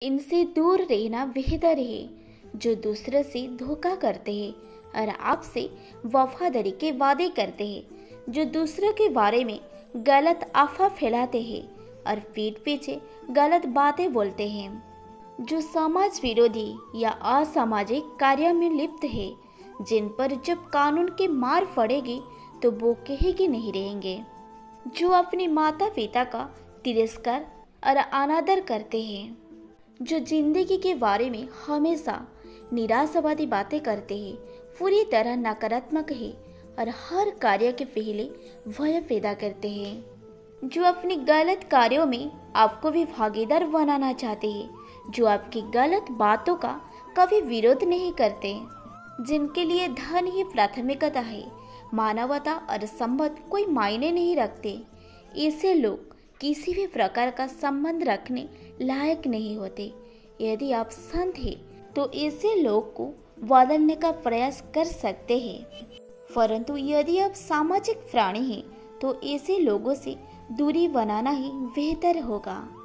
इनसे दूर रहना बेहतर है जो दूसरों से धोखा करते हैं और आपसे वफादारी के वादे करते हैं, जो दूसरों के बारे में गलत अफवाह फैलाते हैं और पीठ पीछे गलत बातें बोलते हैं, जो समाज विरोधी या असामाजिक कार्य में लिप्त है, जिन पर जब कानून की मार पड़ेगी तो वो कहेगी नहीं रहेंगे, जो अपने माता पिता का तिरस्कार और अनादर करते हैं, जो जिंदगी के बारे में हमेशा निराशावादी बातें करते हैं, पूरी तरह नकारात्मक है और हर कार्य के पहले भय पैदा करते हैं, जो अपनी गलत कार्यों में आपको भी भागीदार बनाना चाहते हैं, जो आपकी गलत बातों का कभी विरोध नहीं करते, जिनके लिए धन ही प्राथमिकता है, मानवता और संबंध कोई मायने नहीं रखते, ऐसे लोग किसी भी प्रकार का संबंध रखने लायक नहीं होते। यदि आप संत हैं तो ऐसे लोग को बदलने का प्रयास कर सकते हैं, परंतु यदि आप सामाजिक प्राणी हैं तो ऐसे लोगों से दूरी बनाना ही बेहतर होगा।